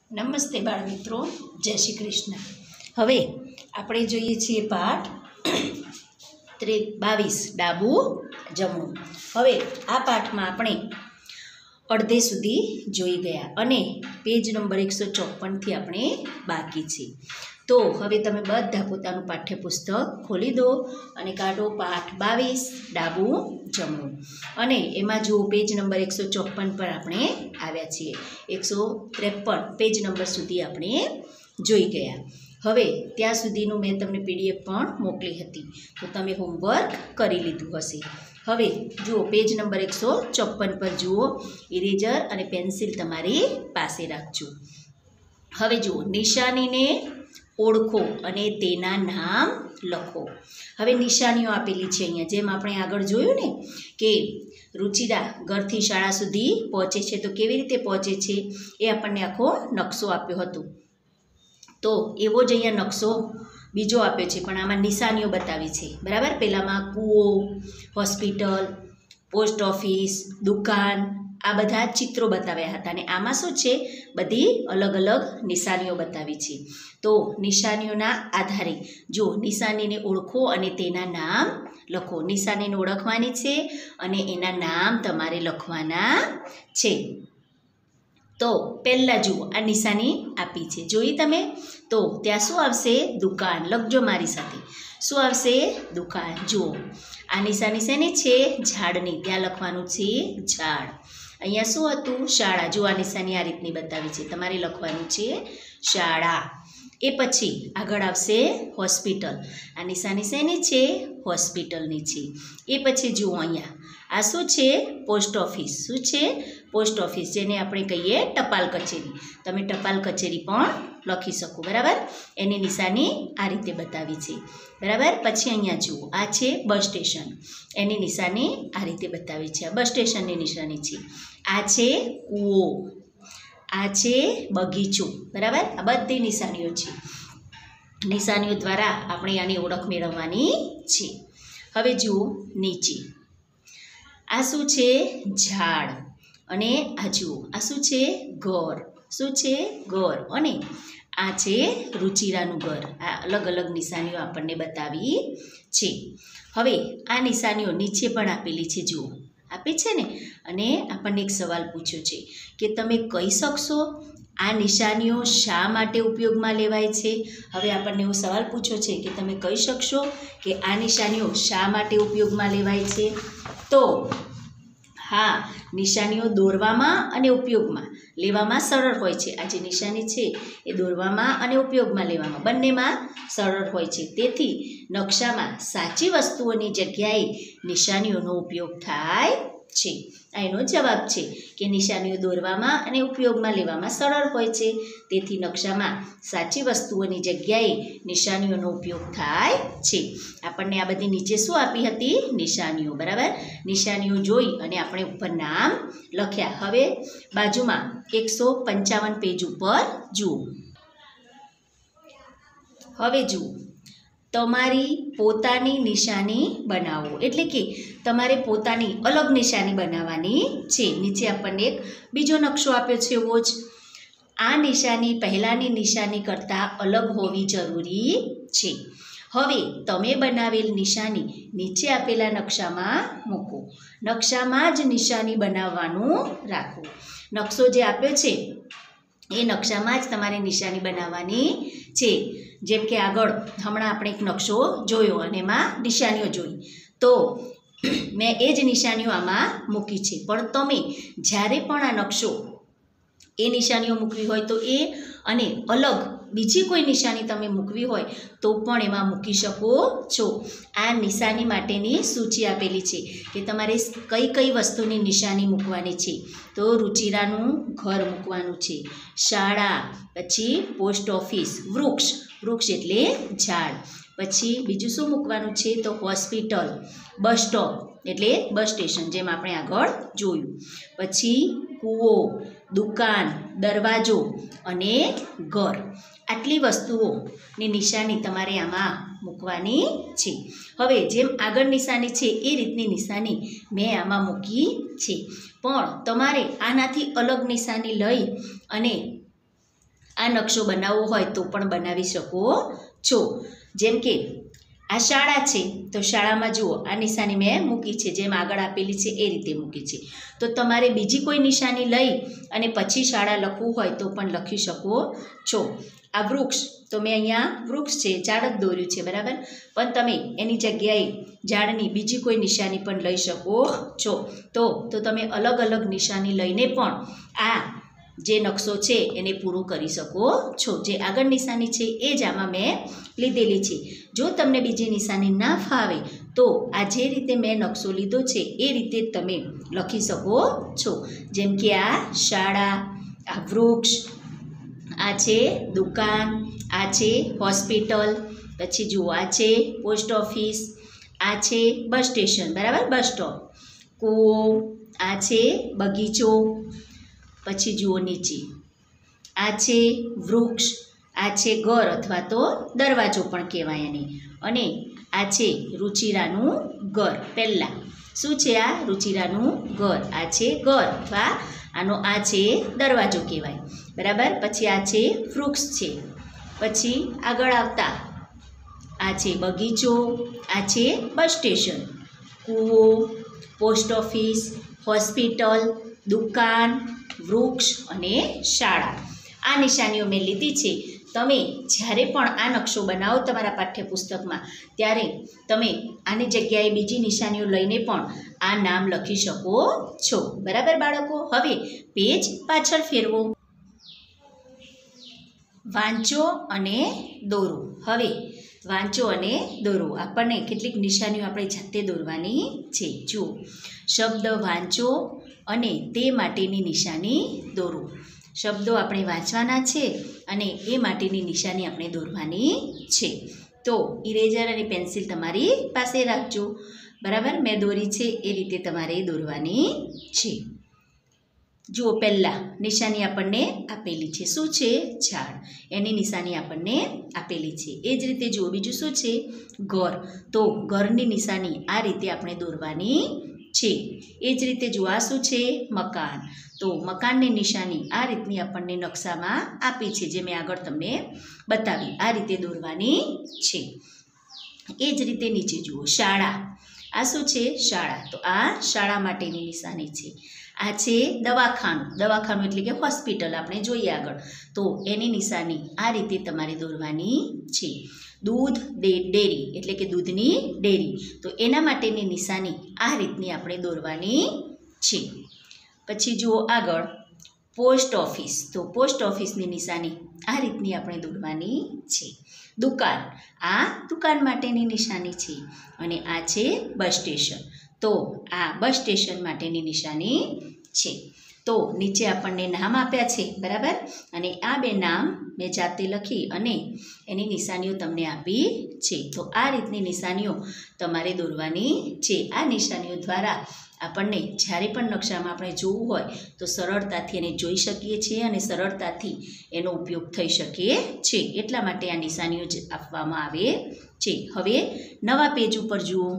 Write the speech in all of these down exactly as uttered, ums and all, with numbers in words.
નમસ્તે બાળ મિત્રો, જય શ્રી કૃષ્ણ. હવે આપણે જોઈએ છીએ પાઠ ત્રે બાવીસ ડાબું જમણું. હવે આ પાઠમાં આપણે અડધે સુધી જોઈ ગયા અને પેજ નંબર એકસો ચોપનથી આપણે બાકી છે. તો હવે તમે બધા પોતાનું પાઠ્યપુસ્તક ખોલી દો અને કાઢો પાઠ બાવીસ ડાબું જમણું. અને એમાં જુઓ પેજ નંબર એકસો ચોપન પર આપણે આવ્યા છીએ. એકસો ત્રેપન પેજ નંબર સુધી આપણે જોઈ ગયા. હવે ત્યાં સુધીનું મેં તમને પીડીએફ પણ મોકલી હતી, તો તમે હોમવર્ક કરી લીધું હશે. હવે જુઓ પેજ નંબર એકસો ચોપન પર જુઓ, ઇરેઝર અને પેન્સિલ તમારી પાસે રાખજો. હવે જુઓ, નિશાનીને ઓળખો અને તેના નામ લખો. હવે નિશાનીઓ આપેલી છે અહીંયા, જેમ આપણે આગળ જોયું ને કે રુચિરા ઘરથી શાળા સુધી પહોંચે છે, તો કેવી રીતે પહોંચે છે એ આપણને આખો નકશો આપ્યો હતો. તો એવો જ અહીંયા નકશો બીજો આપ્યો છે, પણ આમાં નિશાનીઓ બતાવી છે, બરાબર. પહેલાંમાં કૂવો, હોસ્પિટલ, પોસ્ટ ઓફિસ, દુકાન, આ બધા ચિત્રો બતાવ્યા હતા. અને આમાં શું છે, બધી અલગ અલગ નિશાનીઓ બતાવી છે. તો નિશાનીઓના આધારે જો નિશાનીને ઓળખો અને તેના નામ લખો. નિશાનીને ઓળખવાની છે અને એના નામ તમારે લખવાના છે. તો પહેલાં જુઓ, આ નિશાની આપી છે, જોઈ તમે? તો ત્યાં શું આવશે? દુકાન. લખજો મારી સાથે, શું આવશે? દુકાન. જુઓ, આ નિશાની શેની છે? ઝાડની. ત્યાં લખવાનું છે ઝાડ. અહીંયા શું હતું? શાળા. જો આ નિશાની આ રીતની બતાવી છે, તમારે લખવાનું છે શાળા. એ પછી આગળ આવશે હોસ્પિટલ. આ નિશાની શેની છે? હોસ્પિટલની છે. એ પછી જુઓ અહીંયા આ શું છે? Post office. શું છે? પોસ્ટ ઓફિસ, જેને આપણે કહીએ ટપાલ કચેરી. તમે ટપાલ કચેરી પણ લખી શકો, બરાબર. એની નિશાની આ રીતે બતાવી છે, બરાબર. પછી અહીંયા જુઓ, આ છે બસ સ્ટેશન. એની નિશાની આ રીતે બતાવી છે. આ બસ સ્ટેશનની નિશાની છે. આ છે કૂવો, આ છે બગીચો, બરાબર. આ બધી નિશાનીઓ છે. નિશાનીઓ દ્વારા આપણે આની ઓળખ મેળવવાની છે. હવે જુઓ નીચે, આ શું છે? ઝાડ. અને આ જુઓ, આ શું છે? ઘર. શું છે? ઘર. અને આ છે રુચિરાનું ઘર. આ અલગ અલગ નિશાનીઓ આપણને બતાવી છે. હવે આ નિશાનીઓ નીચે પણ આપેલી છે, જુઓ આપી છે ને. અને આપણને એક સવાલ પૂછ્યો છે કે તમે કહી શકશો આ નિશાનીઓ શા માટે ઉપયોગમાં લેવાય છે? હવે આપણને એવો સવાલ પૂછ્યો છે કે તમે કહી શકશો કે આ નિશાનીઓ શા માટે ઉપયોગમાં લેવાય છે? તો હા, નિશાનીઓ દોરવામાં અને ઉપયોગમાં લેવામાં સરળ હોય છે. આ જે નિશાની છે એ દોરવામાં અને ઉપયોગમાં લેવામાં બંનેમાં સરળ હોય છે. તેથી નકશામાં સાચી વસ્તુઓની જગ્યાએ નિશાનીઓનો ઉપયોગ થાય છે. આ એનો જવાબ છે કે નિશાનીઓ દોરવામાં અને ઉપયોગમાં લેવામાં સરળ હોય છે. તેથી નકશામાં સાચી વસ્તુઓની જગ્યાએ નિશાનીઓનો ઉપયોગ થાય છે. આપણને આ બધી નીચે શું આપી હતી? નિશાનીઓ, બરાબર. નિશાનીઓ જોઈ અને આપણે ઉપર નામ લખ્યા. હવે બાજુમાં એકસો પંચાવન પેજ ઉપર જુઓ. હવે જુઓ, તમારી પોતાની નિશાની બનાવો. એટલે કે તમારે પોતાની અલગ નિશાની બનાવવાની છે. નીચે આપણને એક બીજો નકશો આપ્યો છે એવો જ. આ નિશાની પહેલાંની નિશાની કરતાં અલગ હોવી જરૂરી છે. હવે તમે બનાવેલ નિશાની નીચે આપેલા નકશામાં મૂકો. નકશામાં જ નિશાની બનાવવાનું રાખો. નકશો જે આપ્યો છે એ નકશામાં જ તમારે નિશાની બનાવવાની છે. જેમ કે આગળ હમણાં આપણે એક નકશો જોયો અને એમાં નિશાનીઓ જોઈ, તો મેં એ જ નિશાનીઓ આમાં મૂકી છે. પણ તમે જ્યારે પણ આ નકશો એ નિશાનીઓ મૂકવી હોય તો એ, અને અલગ બીજી કોઈ નિશાની તમે મૂકવી હોય તો પણ એમાં મૂકી શકો છો. આ નિશાની માટેની સૂચિ આપેલી છે કે તમારે કઈ કઈ વસ્તુની નિશાની મૂકવાની છે. તો રુચિરાનું ઘર મૂકવાનું છે, શાળા, પછી પોસ્ટ ઓફિસ, વૃક્ષ, વૃક્ષ એટલે ઝાડ, પછી બીજું શું મૂકવાનું છે? તો હોસ્પિટલ, બસ સ્ટોપ એટલે બસ સ્ટેશન, જેમ આપણે આગળ જોયું, પછી કૂવો, દુકાન, દરવાજો અને ઘર. આટલી વસ્તુઓની નિશાની તમારે આમાં મૂકવાની છે. હવે જેમ આગળ નિશાની છે એ રીતની નિશાની મેં આમાં મૂકી છે, પણ તમારે આનાથી અલગ નિશાની લઈ અને આ નકશો બનાવવો હોય તો પણ બનાવી શકો છો. જેમ કે આ શાળા છે તો શાળામાં જુઓ આ નિશાની મેં મૂકી છે, જેમ આગળ આપેલી છે એ રીતે મૂકી છે. તો તમારે બીજી કોઈ નિશાની લઈ અને પછી શાળા લખવું હોય તો પણ લખી શકો છો. આ વૃક્ષ તો મેં અહીંયા વૃક્ષ છે ઝાડ જ દોર્યું છે, બરાબર, પણ તમે એની જગ્યાએ ઝાડની બીજી કોઈ નિશાની પણ લઈ શકો છો. તો તો તમે અલગ અલગ નિશાની લઈને પણ આ જે નકશો છે એને પૂરો કરી શકો છો. જે આગળ નિશાની છે એ જ આમાં મેં લીધેલી છે. જો તમને બીજી નિશાની ના ફાવે તો આ જે રીતે મેં નકશો લીધો છે એ રીતે તમે લખી શકો છો. જેમ કે આ શાળા, આ વૃક્ષ, આ છે દુકાન, આ છે હોસ્પિટલ, પછી જુઓ આ છે પોસ્ટ ઓફિસ, આ છે બસ સ્ટેશન, બરાબર, બસ સ્ટોપ, કૂવો, આ છે બગીચો, પછી જુઓ નીચે આ છે વૃક્ષ, આ છે ઘર અથવા તો દરવાજો પણ કહેવાય એને, અને આ છે રુચિરાનું ઘર. પહેલાં શું છે? આ રુચિરાનું ઘર, આ છે ઘર અથવા આનો આ છે દરવાજો કહેવાય, બરાબર. પછી આ છે વૃક્ષ છે. પછી આગળ આવતા આ છે બગીચો, આ છે બસ સ્ટેશન, કૂવો, પોસ્ટ ઓફિસ, હોસ્પિટલ, દુકાન, વૃક્ષ અને શાળા. આ નિશાનીઓ મેં લીધી છે. તમે જ્યારે પણ આ નકશો બનાવો તમારા પાઠ્યપુસ્તકમાં ત્યારે તમે આની જગ્યાએ બીજી નિશાનીઓ લઈને પણ આ નામ લખી શકો છો, બરાબર બાળકો. હવે પેજ પાછળ ફેરવો. વાંચો અને દોરો. હવે વાંચો અને દોરો. આપણને કેટલીક નિશાનીઓ આપણે જાતે દોરવાની છે. જુઓ, શબ્દ વાંચો અને તે માટેની નિશાની દોરો. શબ્દો આપણે વાંચવાના છે અને એ માટેની નિશાની આપણે દોરવાની છે. તો ઇરેઝર અને પેન્સિલ તમારી પાસે રાખજો, બરાબર. મેં દોરી છે એ રીતે તમારે દોરવાની છે. જુઓ, પહેલાં નિશાની આપણને આપેલી છે. શું છે? ઝાડ. એની નિશાની આપણને આપેલી છે. એ જ રીતે જુઓ, બીજું શું છે? ઘર. તો ઘરની નિશાની આ રીતે આપણે દોરવાની છે. એ જ રીતે જુઓ, આ શું છે? મકાન. તો મકાનની નિશાની આ રીતની આપણને નકશામાં આપી છે, જે મેં આગળ તમને બતાવી. આ રીતે દોરવાની છે. એ જ રીતે નીચે જુઓ, શાળા. આ શું છે? શાળા. તો આ શાળા માટેની નિશાની છે. આ છે દવાખાનું. દવાખાનું એટલે કે હોસ્પિટલ આપણે જોઈએ આગળ. તો એની નિશાની આ રીતે તમારે દોરવાની છે. દૂધ ડેરી એટલે કે દૂધની ડેરી. તો એના માટેની નિશાની આ રીતની આપણે દોરવાની છે. પછી જુઓ આગળ પોસ્ટ ઓફિસ. તો પોસ્ટ ઓફિસની નિશાની આ રીતની આપણે દોરવાની છે. દુકાન. આ દુકાન માટેની નિશાની છે. અને આ છે બસ સ્ટેશન. તો આ બસ સ્ટેશન માટેની નિશાની છે. તો નીચે આપણને નામ આપ્યા છે, બરાબર. અને આ બે નામ મેં જાતે લખી અને એની નિશાનીઓ તમને આપી છે. તો આ રીતની નિશાનીઓ તમારે દોરવાની છે. આ નિશાનીઓ દ્વારા આપણને જ્યારે પણ નકશામાં આપણે જોવું હોય તો સરળતાથી એને જોઈ શકીએ છીએ અને સરળતાથી એનો ઉપયોગ થઈ શકે છે. એટલા માટે આ નિશાનીઓ જ આપવામાં આવે છે. હવે નવા પેજ ઉપર જુઓ.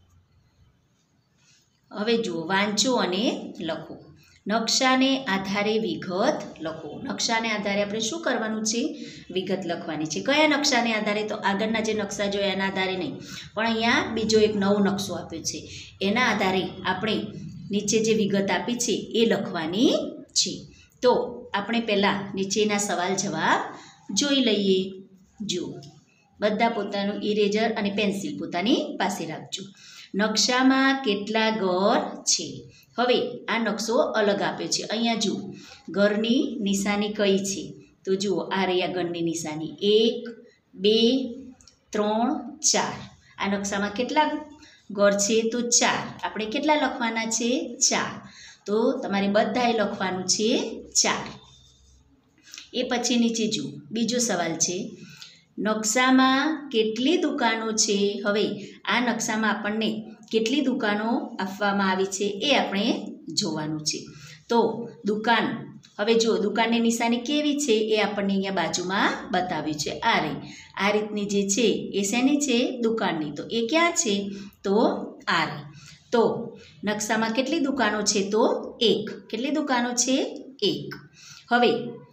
હવે જુઓ, વાંચો અને લખો. નકશાને આધારે વિગત લખો. નકશાને આધારે આપણે શું કરવાનું છે? વિગત લખવાની છે. કયા નકશાને આધારે? તો આગળના જે નકશા જોયા એના આધારે નહીં, પણ અહીંયા બીજો એક નવો નકશો આપ્યો છે. એના આધારે આપણે નીચે જે વિગત આપી છે એ લખવાની છે. તો આપણે પહેલાં નીચેના સવાલ જવાબ જોઈ લઈએ. જુઓ, બધા પોતાનું ઇરેઝર અને પેન્સિલ પોતાની પાસે રાખજો. નકશામાં કેટલા ઘર છે? હવે આ નકશો અલગ આપ્યો છે. અહીંયા જુઓ, ઘરની નિશાની કઈ છે? તો જુઓ, આ રહ્યા ઘરની નિશાની. એક, બે, ત્રણ, ચાર. આ નકશામાં કેટલા ઘર છે? તો ચાર. આપણે કેટલા લખવાના છે? ચાર. તો તમારે બધાએ લખવાનું છે ચાર. એ પછી નીચે જુઓ, બીજો સવાલ છે, નકશામાં કેટલી દુકાનો છે? હવે આ નકશામાં આપણને કેટલી દુકાનો આપવામાં આવી છે એ આપણે જોવાનું છે. તો દુકાન, હવે જુઓ, દુકાનની નિશાની કેવી છે એ આપણને અહીંયા બાજુમાં બતાવ્યું છે. આ રહી, આ રીતની જે છે એ શેની છે? દુકાનની. તો એ ક્યાં છે? તો આ રહી. તો નકશામાં કેટલી દુકાનો છે? તો એક. કેટલી દુકાનો છે? એક. હવે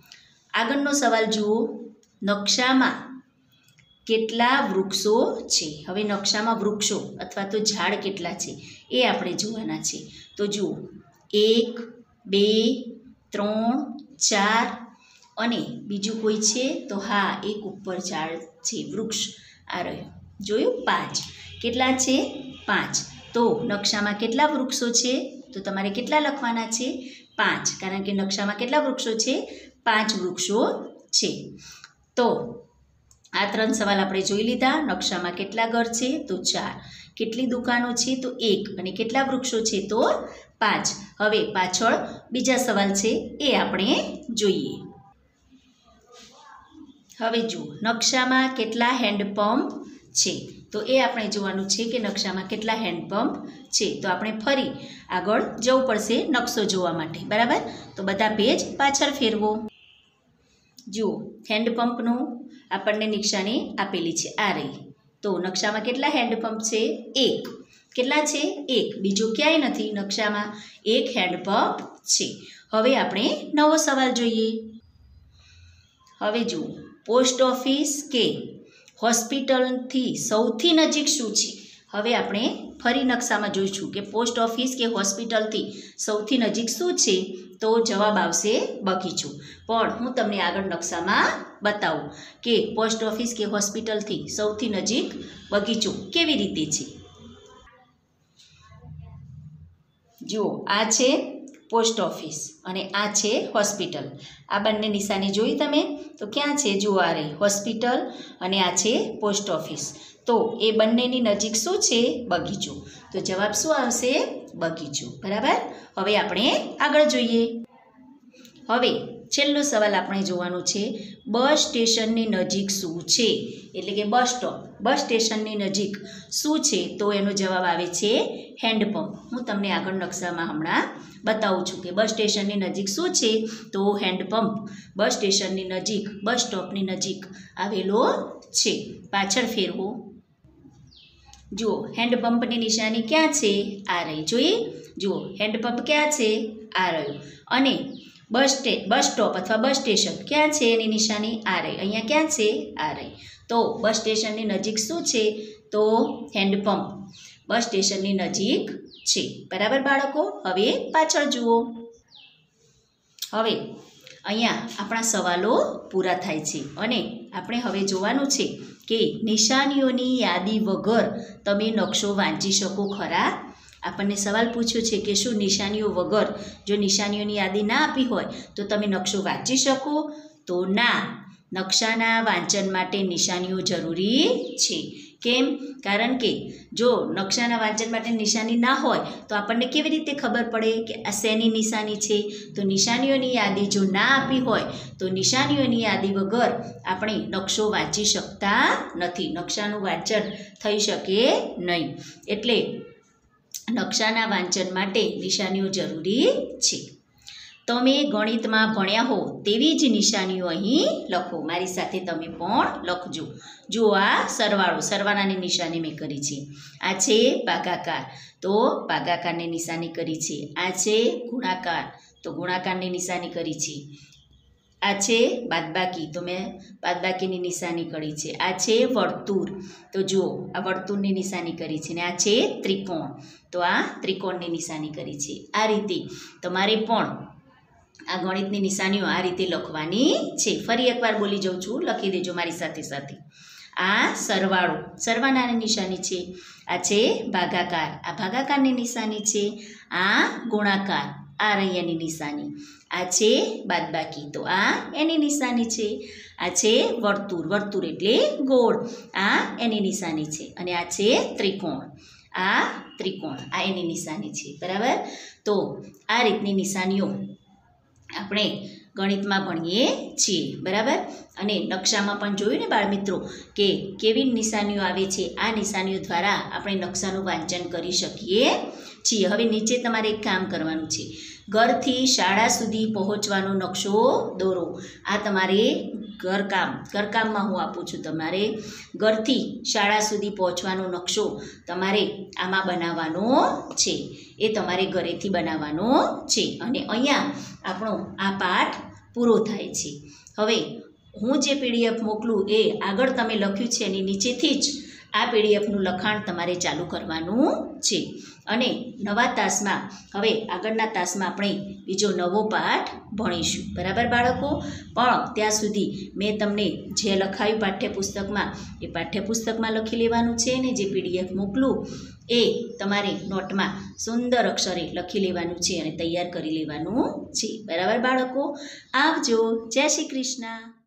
આગળનો સવાલ જુઓ, નકશામાં કેટલા વૃક્ષો છે? હવે નકશામાં વૃક્ષો અથવા તો ઝાડ કેટલા છે એ આપણે જોવાના છે. તો જુઓ, એક, બે, ત્રણ, ચાર અને બીજું કોઈ છે? તો હા, એક ઉપર ઝાડ છે, વૃક્ષ આ રહ્યું, જોયું? પાંચ. કેટલા છે? પાંચ. તો નકશામાં કેટલા વૃક્ષો છે? તો તમારે કેટલા લખવાના છે? પાંચ, કારણ કે નકશામાં કેટલા વૃક્ષો છે? પાંચ વૃક્ષો છે. તો આ ત્રણ સવાલ આપણે જોઈ લીધા. નકશામાં કેટલા ઘર છે? તો ચાર. કેટલી દુકાનો છે? તો એક. અને કેટલા વૃક્ષો છે? તો પાંચ. હવે પાછળ બીજા સવાલ છે એ આપણે જોઈએ. હવે જુઓ, નકશામાં કેટલા હેન્ડપંપ છે? તો એ આપણે જોવાનું છે કે નકશામાં કેટલા હેન્ડપંપ છે. તો આપણે ફરી આગળ જવું પડશે નકશો જોવા માટે, બરાબર? તો બધા પેજ પાછળ ફેરવો. જુઓ, હેન્ડપંપનું આપણને નિશાની આપેલી છે, આ રહી. તો નકશામાં કેટલા હેન્ડપંપ છે? એક. કેટલા છે? એક. બીજું ક્યાંય નથી નકશામાં, એક હેન્ડપંપ છે. હવે આપણે નવો સવાલ જોઈએ. હવે જુઓ, પોસ્ટ ઓફિસ કે હોસ્પિટલથી સૌથી નજીક શું છે? હવે આપણે ફરી નકશામાં જોઈશું કે પોસ્ટ ઓફિસ કે હોસ્પિટલથી સૌથી નજીક શું છે? તો જવાબ આવશે બગીચો. પણ હું તમને આગળ નકશામાં બતાવું કે પોસ્ટ ઓફિસ કે હોસ્પિટલથી સૌથી નજીક બગીચો કેવી રીતે છે. જુઓ, આ છે પોસ્ટ ઓફિસ અને આ છે હોસ્પિટલ. આ બંને નિશાની જોઈ તમે? તો ક્યાં છે? જુઓ, આ રહી હોસ્પિટલ અને આ છે પોસ્ટ ઓફિસ. તો એ બંનેની નજીક શું છે? બગીચો. તો જવાબ શું આવશે? બગીચો, બરાબર? હવે આપણે આગળ જોઈએ. હવે છેલ્લો સવાલ આપણે જોવાનો છે, બસ સ્ટેશનની નજીક શું છે? એટલે કે બસ સ્ટોપ, બસ સ્ટેશનની નજીક શું છે? તો એનો જવાબ આવે છે હેન્ડપંપ. હું તમને આગળ નકશામાં હમણાં બતાવું છું કે બસ સ્ટેશનની નજીક શું છે? તો હેન્ડપંપ બસ સ્ટેશનની નજીક, બસ સ્ટોપની નજીક આવેલો છે. પાછળ ફેરવો. જુઓ, હેન્ડપંપની નિશાની ક્યાં છે? આ રહી, જોઈએ? જુઓ, હેન્ડપંપ ક્યાં છે? આ રહ્યું. અને બસ સ્ટે બસ સ્ટોપ અથવા બસ સ્ટેશન ક્યાં છે? એની નિશાની આ રહી. અહીંયા ક્યાં છે? આ રહી. તો બસ સ્ટેશનની નજીક શું છે? તો હેન્ડપંપ બસ સ્ટેશનની નજીક છે, બરાબર બાળકો? હવે પાછળ જુઓ. હવે અહીંયા આપણા સવાલો પૂરા થાય છે અને આપણે હવે જોવાનું છે કે નિશાનીઓની યાદી વગર તમે નકશો વાંચી શકો ખરા? આપણને સવાલ પૂછ્યો છે કે શું નિશાનીઓ વગર, જો નિશાનીઓની યાદી ના આપી હોય તો તમે નકશો વાંચી શકો? તો ના, નકશાના વાંચન માટે નિશાનીઓ જરૂરી છે. કેમ? કારણ કે જો નકશાના વાંચન માટે નિશાની ના હોય તો આપણને કેવી રીતે ખબર પડે કે આ શેની નિશાની છે? તો નિશાનીઓની યાદી જો ના આપી હોય તો નિશાનીઓની યાદી વગર આપણે નકશો વાંચી શકતા નથી. નકશાનું વાંચન થઈ શકે નહીં. એટલે નકશાના વાંચન માટે નિશાનીઓ જરૂરી છે. તમે ગણિતમાં ભણ્યા હો તેવી જ નિશાનીઓ અહીં લખો. મારી સાથે તમે પણ લખજો. જુઓ, આ સરવાળો, સરવાળાની નિશાની મેં કરી છે. આ છે ભાગાકાર, તો ભાગાકારની નિશાની કરી છે. આ છે ગુણાકાર, તો ગુણાકારની નિશાની કરી છે. આ છે બાદબાકી, તો મેં બાદબાકીની નિશાની કરી છે. આ છે વર્તુળ, તો જુઓ આ વર્તુળની નિશાની કરી છે. ને આ છે ત્રિકોણ, તો આ ત્રિકોણની નિશાની કરી છે. આ રીતે તમારે પણ આ ગણિતની નિશાનીઓ આ રીતે લખવાની છે. ફરી એકવાર બોલી જાઉં છું, લખી દેજો મારી સાથે સાથે. આ સરવાળો, સરવાળાની નિશાની છે. આ છે ભાગાકાર, આ ભાગાકારની નિશાની છે. આ ગુણાકાર, આ રહી એની નિશાની. આ છે બાદબાકી, તો આ એની નિશાની છે. આ છે વર્તુળ, વર્તુળ એટલે ગોળ, આ એની નિશાની છે. અને આ છે ત્રિકોણ, આ ત્રિકોણ, આ એની નિશાની છે, બરાબર? તો આ રીતની નિશાનીઓ આપણે ગણિતમાં ભણીએ છીએ, બરાબર? અને નકશામાં પણ જોયું ને બાળમિત્રો કે કેવી નિશાનીઓ આવે છે. આ નિશાનીઓ દ્વારા આપણે નકશાનું વાંચન કરી શકીએ છીએ. હવે નીચે તમારે એક કામ કરવાનું છે, ઘરથી શાળા સુધી પહોંચવાનો નકશો દોરો. આ તમારે ઘરકામ, ઘરકામમાં હું આપું છું તમારે. ઘરથી શાળા સુધી પહોંચવાનો નકશો તમારે આમાં બનાવવાનો છે. એ તમારે ઘરેથી બનાવવાનો છે. અને અહીંયા આપણો આ પાઠ પૂરો થાય છે. હવે હું જે પીડીએફ મોકલું એ આગળ તમે લખ્યું છે એની નીચેથી જ આ પીડીએફનું લખાણ તમારે ચાલુ કરવાનું છે. અને નવા તાસમાં હવે આગળના તાસમાં આપણે બીજો નવો પાઠ ભણીશું. બરાબર બાળકો? પણ ત્યાં સુધી મેં તમને જે લખાયું પાઠ્યપુસ્તકમાં એ પાઠ્યપુસ્તકમાં લખી લેવાનું છે ને જે પીડીએફ મોકલું એ તમારે નોટમાં સુંદર અક્ષરે લખી લેવાનું છે અને તૈયાર કરી લેવાનું છે. બરાબર બાળકો? આવજો. જય શ્રી કૃષ્ણ.